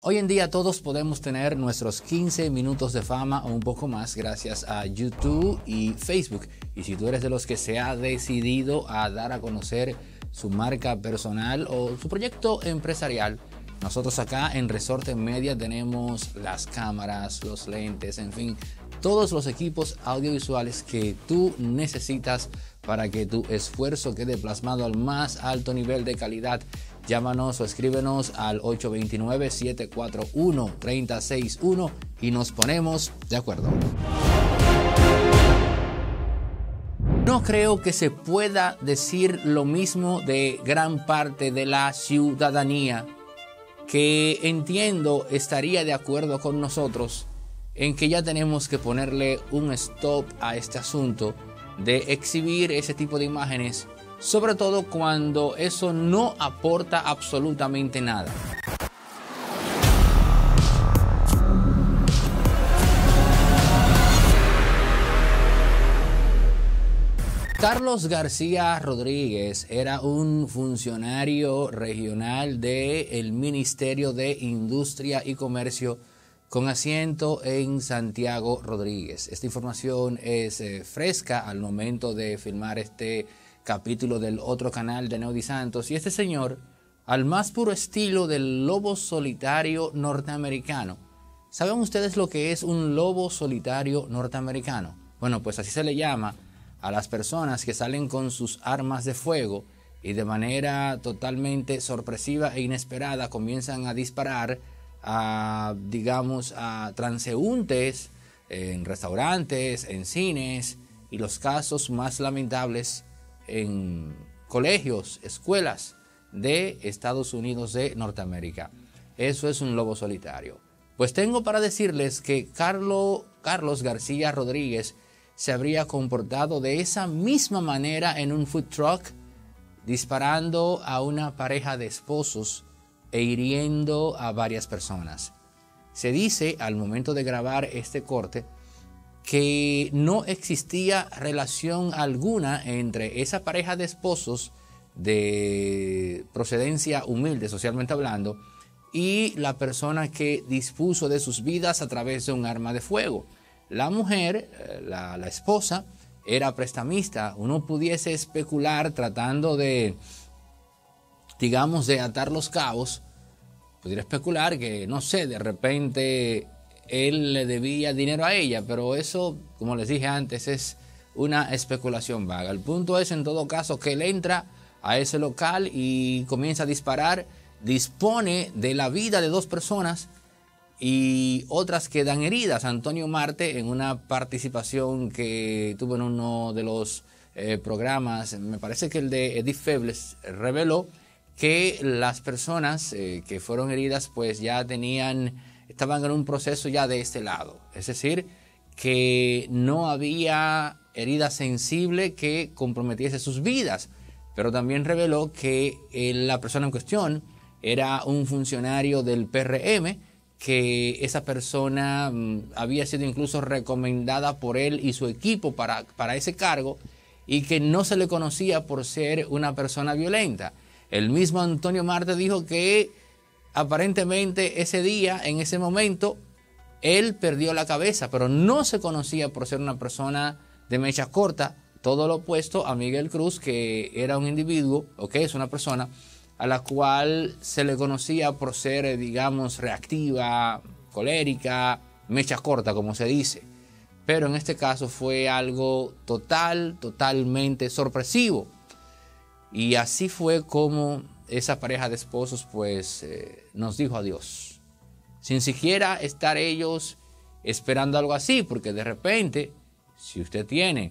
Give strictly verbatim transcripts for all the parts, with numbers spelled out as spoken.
Hoy en día todos podemos tener nuestros quince minutos de fama o un poco más gracias a YouTube y Facebook. Y si tú eres de los que se ha decidido a dar a conocer su marca personal o su proyecto empresarial, nosotros acá en Resorte Media tenemos las cámaras, los lentes, en fin, todos los equipos audiovisuales que tú necesitas para que tu esfuerzo quede plasmado al más alto nivel de calidad. Llámanos o escríbenos al ocho dos nueve, siete cuatro uno, tres cero seis uno y nos ponemos de acuerdo. No creo que se pueda decir lo mismo de gran parte de la ciudadanía, que entiendo estaría de acuerdo con nosotros en que ya tenemos que ponerle un stop a este asunto de exhibir ese tipo de imágenes, sobre todo cuando eso no aporta absolutamente nada. Carlos García Rodríguez era un funcionario regional del Ministerio de Industria y Comercio con asiento en Santiago Rodríguez. Esta información es eh, fresca al momento de filmar este capítulo del otro canal de Neody Santos. Y este señor, al más puro estilo del lobo solitario norteamericano. ¿Saben ustedes lo que es un lobo solitario norteamericano? Bueno, pues así se le llama a las personas que salen con sus armas de fuego y de manera totalmente sorpresiva e inesperada comienzan a disparar a, digamos, a transeúntes en restaurantes, en cines y los casos más lamentables en colegios, escuelas de Estados Unidos de Norteamérica. Eso es un lobo solitario. Pues tengo para decirles que Carlos, Carlos García Rodríguez se habría comportado de esa misma manera en un food truck, disparando a una pareja de esposos e hiriendo a varias personas. Se dice al momento de grabar este corte que no existía relación alguna entre esa pareja de esposos de procedencia humilde, socialmente hablando, y la persona que dispuso de sus vidas a través de un arma de fuego. La mujer, la, la esposa, era prestamista. Uno pudiese especular tratando de, digamos, de atar los cabos. Pudiera especular que, no sé, de repente él le debía dinero a ella, pero eso, como les dije antes, es una especulación vaga. El punto es, en todo caso, que él entra a ese local y comienza a disparar, dispone de la vida de dos personas y otras quedan heridas. Antonio Marte, en una participación que tuvo en uno de los eh, programas, me parece que el de Edith Febles, reveló que las personas eh, que fueron heridas pues ya tenían, estaban en un proceso ya de este lado. Es decir, que no había herida sensible que comprometiese sus vidas. Pero también reveló que eh, la persona en cuestión era un funcionario del P R M, que esa persona mm, había sido incluso recomendada por él y su equipo para, para ese cargo y que no se le conocía por ser una persona violenta. El mismo Antonio Marte dijo que aparentemente ese día, en ese momento, él perdió la cabeza, pero no se conocía por ser una persona de mecha corta, todo lo opuesto a Miguel Cruz, que era un individuo, o que es una persona, a la cual se le conocía por ser, digamos, reactiva, colérica, mecha corta, como se dice. Pero en este caso fue algo total, totalmente sorpresivo. Y así fue como esa pareja de esposos pues eh, nos dijo adiós. Sin siquiera estar ellos esperando algo así, porque de repente, si usted tiene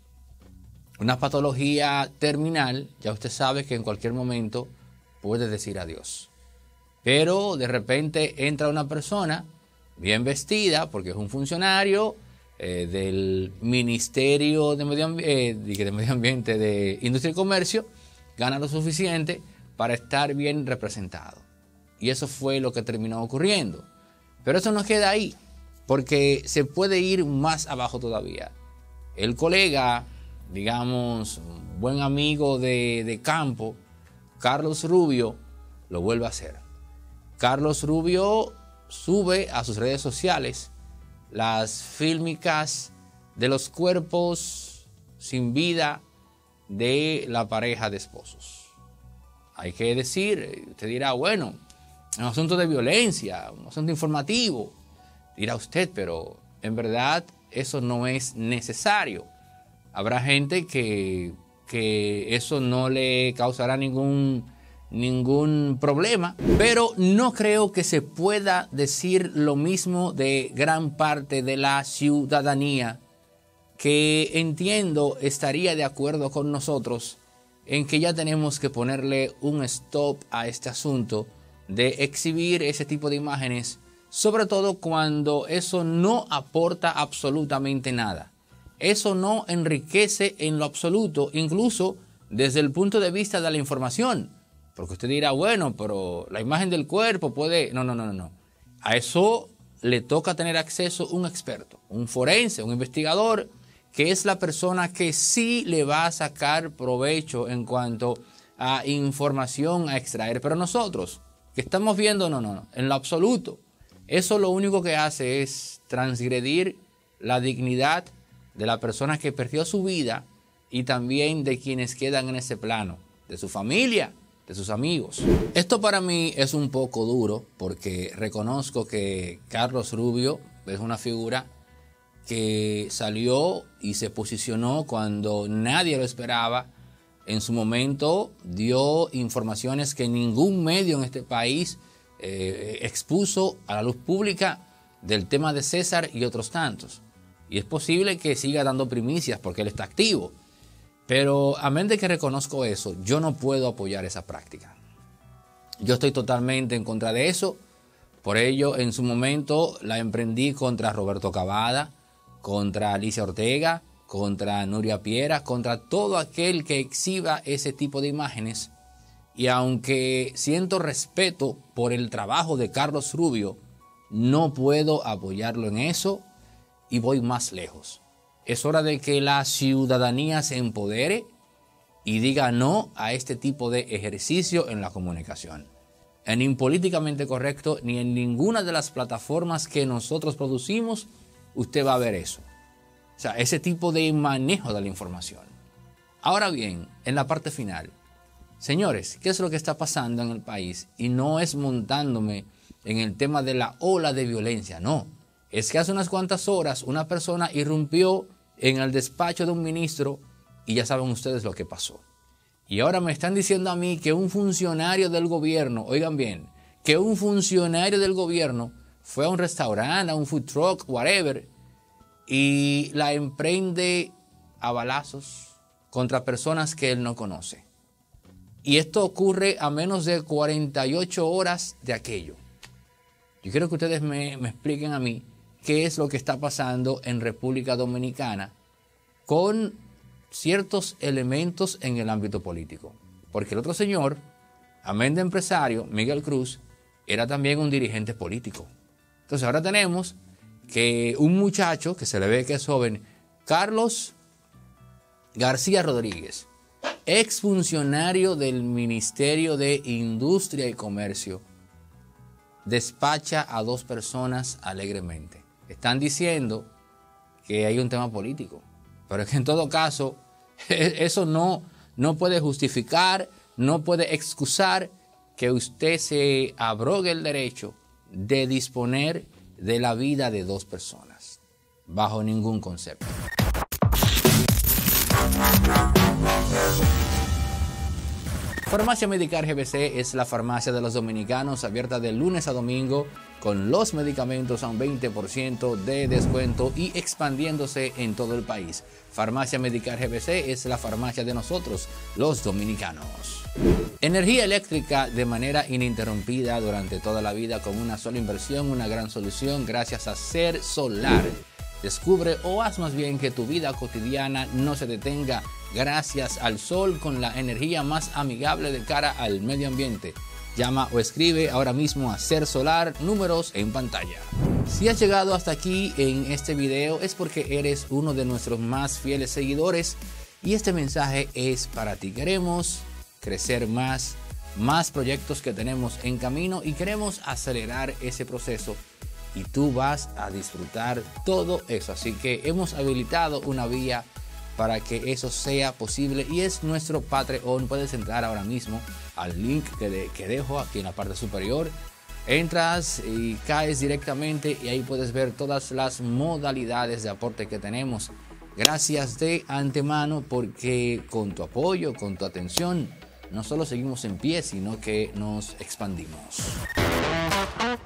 una patología terminal, ya usted sabe que en cualquier momento puede decir adiós. Pero de repente entra una persona bien vestida, porque es un funcionario eh, del Ministerio de Medio, eh, de Medio Ambiente, de Industria y Comercio, gana lo suficiente para estar bien representado. Y eso fue lo que terminó ocurriendo. Pero eso no queda ahí, porque se puede ir más abajo todavía. El colega, digamos, buen amigo de, de campo, Carlos Rubio, lo vuelve a hacer. Carlos Rubio sube a sus redes sociales las fílmicas de los cuerpos sin vida de la pareja de esposos. Hay que decir, usted dirá, bueno, es un asunto de violencia, un asunto informativo, dirá usted, pero en verdad eso no es necesario. Habrá gente que, que eso no le causará ningún, ningún problema, pero no creo que se pueda decir lo mismo de gran parte de la ciudadanía, que entiendo estaría de acuerdo con nosotros en que ya tenemos que ponerle un stop a este asunto de exhibir ese tipo de imágenes, sobre todo cuando eso no aporta absolutamente nada. Eso no enriquece en lo absoluto, incluso desde el punto de vista de la información. Porque usted dirá, bueno, pero la imagen del cuerpo puede... No, no, no, no, no. A eso le toca tener acceso un experto, un forense, un investigador, que es la persona que sí le va a sacar provecho en cuanto a información a extraer. Pero nosotros, que estamos viendo, no, no, no, en lo absoluto. Eso lo único que hace es transgredir la dignidad de la persona que perdió su vida y también de quienes quedan en ese plano, de su familia, de sus amigos. Esto para mí es un poco duro porque reconozco que Carlos Rubio es una figura que salió y se posicionó cuando nadie lo esperaba. En su momento dio informaciones que ningún medio en este país eh, expuso a la luz pública del tema de César y otros tantos. Y es posible que siga dando primicias porque él está activo. Pero a menos de que reconozco eso, yo no puedo apoyar esa práctica. Yo estoy totalmente en contra de eso. Por ello, en su momento la emprendí contra Roberto Cavada, contra Alicia Ortega, contra Nuria Piera, contra todo aquel que exhiba ese tipo de imágenes. Y aunque siento respeto por el trabajo de Carlos Rubio, no puedo apoyarlo en eso y voy más lejos. Es hora de que la ciudadanía se empodere y diga no a este tipo de ejercicio en la comunicación. En Impolíticamente Correcto, ni en ninguna de las plataformas que nosotros producimos, usted va a ver eso. O sea, ese tipo de manejo de la información. Ahora bien, en la parte final, señores, ¿qué es lo que está pasando en el país? Y no es montándome en el tema de la ola de violencia, no. Es que hace unas cuantas horas una persona irrumpió en el despacho de un ministro y ya saben ustedes lo que pasó. Y ahora me están diciendo a mí que un funcionario del gobierno, oigan bien, que un funcionario del gobierno fue a un restaurante, a un food truck, whatever, y la emprende a balazos contra personas que él no conoce. Y esto ocurre a menos de cuarenta y ocho horas de aquello. Yo quiero que ustedes me, me expliquen a mí qué es lo que está pasando en República Dominicana con ciertos elementos en el ámbito político. Porque el otro señor, amén de empresario, Miguel Cruz, era también un dirigente político. Entonces ahora tenemos que un muchacho que se le ve que es joven, Carlos García Rodríguez, exfuncionario del Ministerio de Industria y Comercio, despacha a dos personas alegremente. Están diciendo que hay un tema político, pero es que en todo caso eso no, no puede justificar, no puede excusar que usted se abrogue el derecho de disponer de la vida de dos personas, bajo ningún concepto. Farmacia Medicar G B C es la farmacia de los dominicanos, abierta de lunes a domingo, con los medicamentos a un veinte por ciento de descuento y expandiéndose en todo el país. Farmacia Medicar G B C es la farmacia de nosotros, los dominicanos. Energía eléctrica de manera ininterrumpida durante toda la vida con una sola inversión, una gran solución gracias a Ser Solar. Descubre o haz más bien que tu vida cotidiana no se detenga gracias al sol con la energía más amigable de cara al medio ambiente. Llama o escribe ahora mismo a Ser Solar, números en pantalla. Si has llegado hasta aquí en este video es porque eres uno de nuestros más fieles seguidores y este mensaje es para ti. Queremos crecer más, más proyectos que tenemos en camino y queremos acelerar ese proceso y tú vas a disfrutar todo eso. Así que hemos habilitado una vía para que eso sea posible y es nuestro Patreon. Puedes entrar ahora mismo al link que, de, que dejo aquí en la parte superior. Entras y caes directamente y ahí puedes ver todas las modalidades de aporte que tenemos. Gracias de antemano porque con tu apoyo, con tu atención, no solo seguimos en pie, sino que nos expandimos.